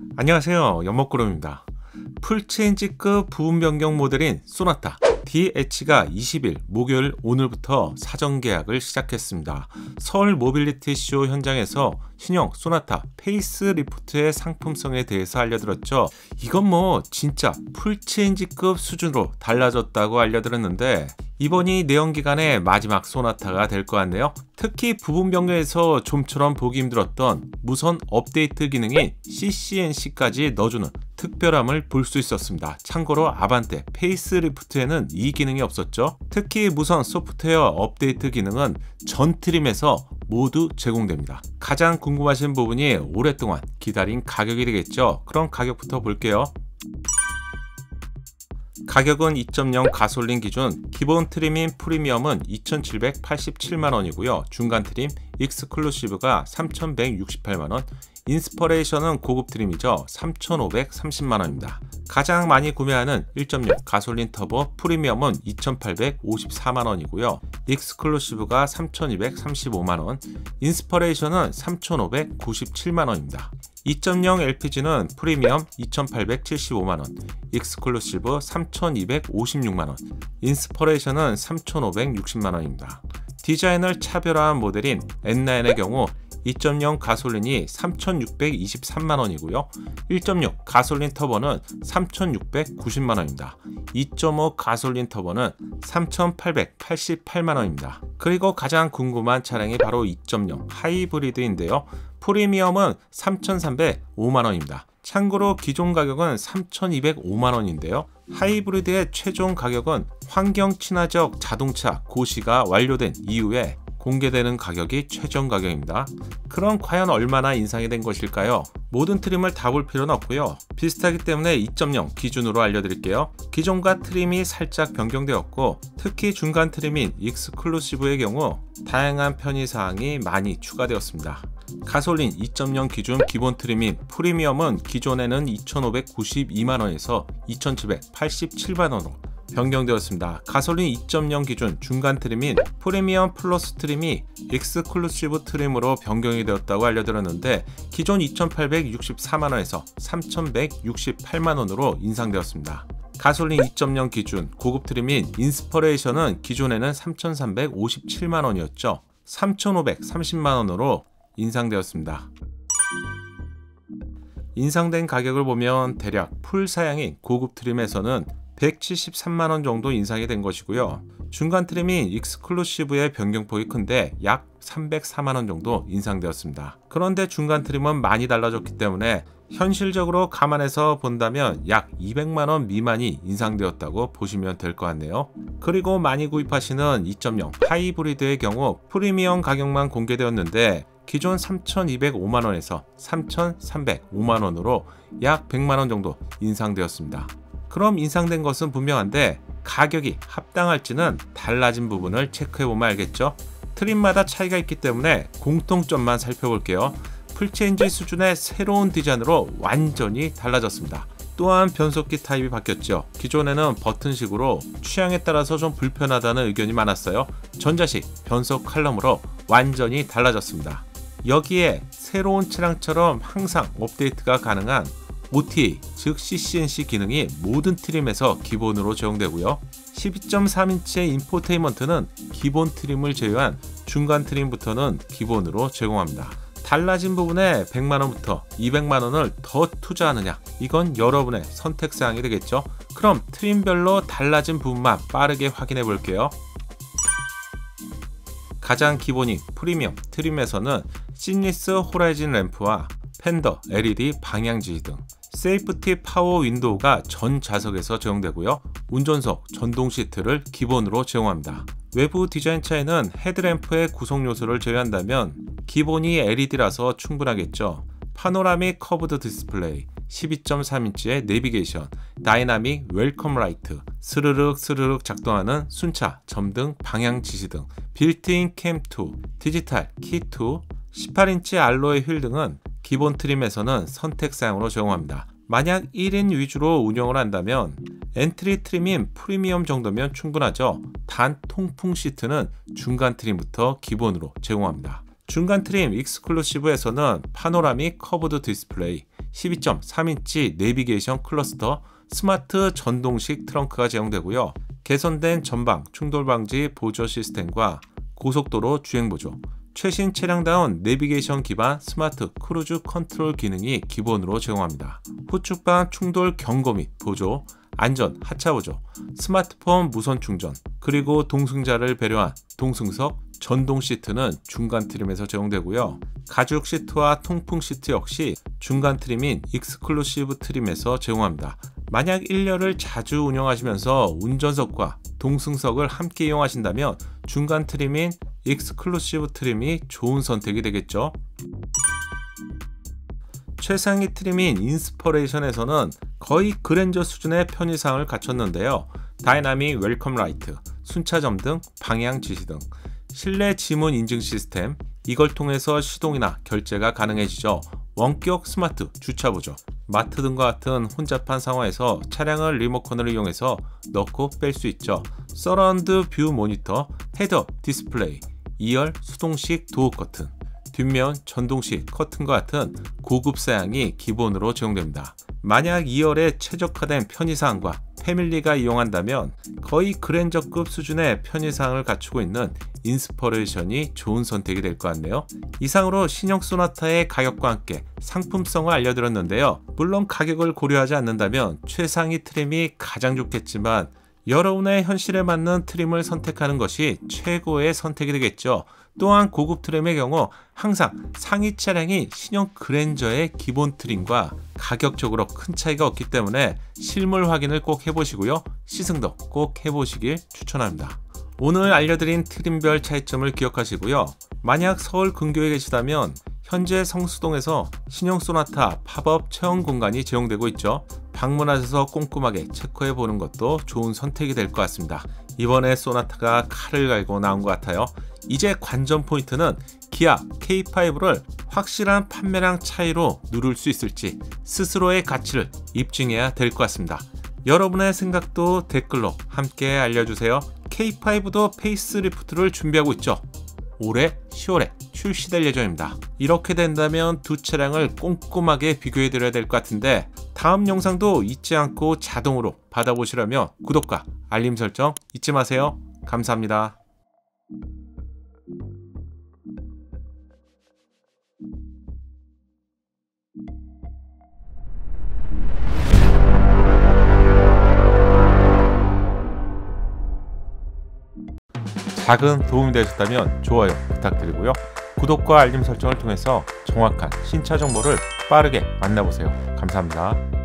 안녕하세요, 연목구름입니다. 풀체인지급 부분 변경 모델인 소나타 DH가 20일 목요일 오늘부터 사전 계약을 시작했습니다. 서울 모빌리티 쇼 현장에서 신형 소나타 페이스리프트의 상품성에 대해서 알려드렸죠. 이건 진짜 풀체인지급 수준으로 달라졌다고 알려드렸는데 이번이 내연기관의 마지막 소나타가 될 것 같네요. 특히 부분 변경에서 좀처럼 보기 힘들었던 무선 업데이트 기능인 CCNC까지 넣어주는 특별함을 볼 수 있었습니다. 참고로 아반떼 페이스리프트에는 이 기능이 없었죠. 특히 무선 소프트웨어 업데이트 기능은 전 트림에서 모두 제공됩니다. 가장 궁금하신 부분이 오랫동안 기다린 가격이 되겠죠. 그럼 가격부터 볼게요. 가격은 2.0 가솔린 기준 기본 트림인 프리미엄은 2,787만원이고요. 중간 트림 익스클루시브가 3,168만원, 인스퍼레이션은 고급 트림이죠. 3,530만원입니다. 가장 많이 구매하는 1.6 가솔린 터보 프리미엄은 2,854만원이고요. 익스클루시브가 3,235만원, 인스퍼레이션은 3,597만원입니다. 2.0 LPG는 프리미엄 2,875만원, 익스클루시브 3,256만원, 인스퍼레이션은 3,560만원입니다. 디자인을 차별화한 모델인 N9의 경우 2.0 가솔린이 3,623만원이고요. 1.6 가솔린 터보는 3,690만원입니다. 2.5 가솔린 터보는 3,888만원입니다. 그리고 가장 궁금한 차량이 바로 2.0 하이브리드인데요. 프리미엄은 3,305만원입니다. 참고로 기존 가격은 3,205만원인데요. 하이브리드의 최종 가격은 환경 친화적 자동차 고시가 완료된 이후에 공개되는 가격이 최종 가격입니다. 그럼 과연 얼마나 인상이 된 것일까요? 모든 트림을 다 볼 필요는 없고요. 비슷하기 때문에 2.0 기준으로 알려드릴게요. 기존과 트림이 살짝 변경되었고 특히 중간 트림인 익스클루시브의 경우 다양한 편의사항이 많이 추가되었습니다. 가솔린 2.0 기준 기본 트림인 프리미엄은 기존에는 2,592만원에서 2,787만원으로 변경되었습니다. 가솔린 2.0 기준 중간 트림인 프리미엄 플러스 트림이 익스클루시브 트림으로 변경이 되었다고 알려드렸는데 기존 2,864만원에서 3,168만원으로 인상되었습니다. 가솔린 2.0 기준 고급 트림인 인스퍼레이션은 기존에는 3,357만원이었죠. 3,530만원으로 인상되었습니다. 인상된 가격을 보면 대략 풀 사양인 고급 트림에서는 173만원 정도 인상이 된 것이고요. 중간 트림인 익스클루시브의 변경폭이 큰데 약 304만원 정도 인상되었습니다. 그런데 중간 트림은 많이 달라졌기 때문에 현실적으로 감안해서 본다면 약 200만원 미만이 인상되었다고 보시면 될 것 같네요. 그리고 많이 구입하시는 2.0 하이브리드의 경우 프리미엄 가격만 공개되었는데 기존 3,205만원에서 3,305만원으로 약 100만원 정도 인상되었습니다. 그럼 인상된 것은 분명한데 가격이 합당할지는 달라진 부분을 체크해보면 알겠죠? 트림마다 차이가 있기 때문에 공통점만 살펴볼게요. 풀체인지 수준의 새로운 디자인으로 완전히 달라졌습니다. 또한 변속기 타입이 바뀌었죠. 기존에는 버튼식으로 취향에 따라서 좀 불편하다는 의견이 많았어요. 전자식 변속 칼럼으로 완전히 달라졌습니다. 여기에 새로운 차량처럼 항상 업데이트가 가능한 OTA, 즉 CCNC 기능이 모든 트림에서 기본으로 제공되고요. 12.3인치의 인포테인먼트는 기본 트림을 제외한 중간 트림부터는 기본으로 제공합니다. 달라진 부분에 100만원부터 200만원을 더 투자하느냐, 이건 여러분의 선택사항이 되겠죠. 그럼 트림별로 달라진 부분만 빠르게 확인해 볼게요. 가장 기본인 프리미엄 트림에서는 시니스 호라이즌 램프와 팬더, LED 방향지시 등 세이프티 파워 윈도우가 전 좌석에서 제공되고요. 운전석 전동 시트를 기본으로 제공합니다. 외부 디자인 차이는 헤드램프의 구성 요소를 제외한다면 기본이 LED라서 충분하겠죠. 파노라믹 커브드 디스플레이, 12.3인치의 내비게이션, 다이나믹 웰컴 라이트, 스르륵 스르륵 작동하는 순차, 점등, 방향 지시 등, 빌트인 캠2, 디지털 키2, 18인치 알로에 휠 등은 기본 트림에서는 선택사양으로 제공합니다. 만약 1인 위주로 운영을 한다면 엔트리 트림인 프리미엄 정도면 충분하죠. 단 통풍 시트는 중간 트림부터 기본으로 제공합니다. 중간 트림 익스클루시브에서는 파노라믹 커브드 디스플레이, 12.3인치 내비게이션 클러스터, 스마트 전동식 트렁크가 제공되고요. 개선된 전방 충돌 방지 보조 시스템과 고속도로 주행 보조, 최신 차량다운 내비게이션 기반 스마트 크루즈 컨트롤 기능이 기본으로 제공합니다. 후측방 충돌 경고 및 보조, 안전 하차 보조, 스마트폰 무선 충전, 그리고 동승자를 배려한 동승석 전동 시트는 중간 트림에서 제공되고요. 가죽 시트와 통풍 시트 역시 중간 트림인 익스클루시브 트림에서 제공합니다. 만약 1열을 자주 운영하시면서 운전석과 동승석을 함께 이용하신다면 중간 트림인 익스클루시브 트림이 좋은 선택이 되겠죠. 최상위 트림인 인스퍼레이션에서는 거의 그랜저 수준의 편의사항을 갖췄는데요. 다이나믹 웰컴 라이트, 순차점 등 방향 지시 등 실내 지문 인증 시스템, 이걸 통해서 시동이나 결제가 가능해지죠. 원격 스마트 주차 보조, 마트 등과 같은 혼잡한 상황에서 차량을 리모컨을 이용해서 넣고 뺄 수 있죠. 서라운드 뷰 모니터, 헤드업 디스플레이, 2열 수동식 도어 커튼, 뒷면 전동식 커튼과 같은 고급 사양이 기본으로 제공됩니다. 만약 2열에 최적화된 편의사항과 패밀리가 이용한다면 거의 그랜저급 수준의 편의사항을 갖추고 있는 인스퍼레이션이 좋은 선택이 될 것 같네요. 이상으로 신형 소나타의 가격과 함께 상품성을 알려드렸는데요. 물론 가격을 고려하지 않는다면 최상위 트림이 가장 좋겠지만 여러분의 현실에 맞는 트림을 선택하는 것이 최고의 선택이 되겠죠. 또한 고급 트림의 경우 항상 상위 차량이 신형 그랜저의 기본 트림과 가격적으로 큰 차이가 없기 때문에 실물 확인을 꼭 해보시고요. 시승도 꼭 해보시길 추천합니다. 오늘 알려드린 트림별 차이점을 기억하시고요. 만약 서울 근교에 계시다면 현재 성수동에서 신형 소나타 팝업 체험 공간이 제공되고 있죠. 방문하셔서 꼼꼼하게 체크해 보는 것도 좋은 선택이 될 것 같습니다. 이번에 소나타가 칼을 갈고 나온 것 같아요. 이제 관전 포인트는 기아 K5를 확실한 판매량 차이로 누를 수 있을지 스스로의 가치를 입증해야 될 것 같습니다. 여러분의 생각도 댓글로 함께 알려주세요. K5도 페이스리프트를 준비하고 있죠. 올해 10월에 출시될 예정입니다. 이렇게 된다면 두 차량을 꼼꼼하게 비교해 드려야 될 것 같은데 다음 영상도 잊지 않고 자동으로 받아보시려면 구독과 알림 설정 잊지 마세요. 감사합니다. 작은 도움이 되셨다면 좋아요 부탁드리고요. 구독과 알림 설정을 통해서 정확한 신차 정보를 빠르게 만나보세요. 감사합니다.